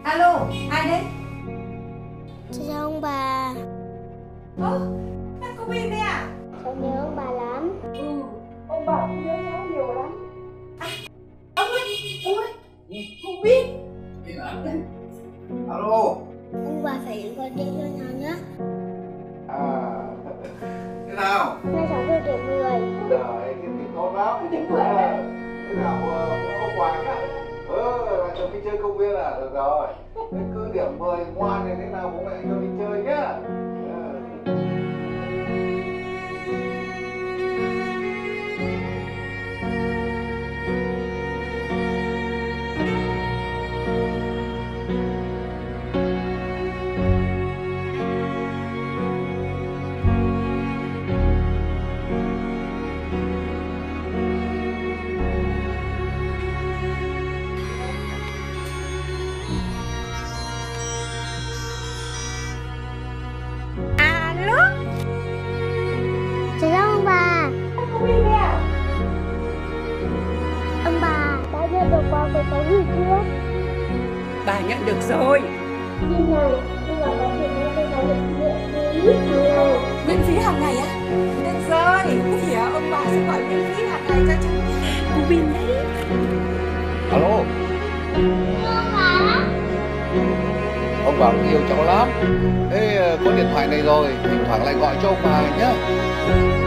Alo, ai đấy? Chào ông bà. Ơ, đang có pin đấy à? Cháu nhớ ông bà lắm. Ông bà cũng nhớ cháu nhiều lắm. À, ông ơi, không biết. Alo. Ông bà phải gọi điện cho cháu nhé. À, thế nào? Nay cháu được điểm 10. Đấy, cái thì tốt lắm. Thế nào ông Hoàng á? Lại cho đi chơi công viên à? Được rồi. Thế cứ điểm 10 ngoan thì thế nào bố mẹ cho đi chơi nhá. Chào ông bà. Đang có pin đấy à? Ông bà đã nhận được quà của cháu gửi chưa? Bà nhận được rồi. Xin này, ông bà có thể mua cho cháu được miễn phí hàng ngày. Miễn phí hàng ngày á? Được rồi, thế thì ông bà sẽ gọi miễn phí hàng ngày cho cháu. Có pin đấy. Alo. Ông bà. Ông Bảo yêu cháu lắm. Thế có điện thoại này rồi, thỉnh thoảng lại gọi cho ông bà nhé.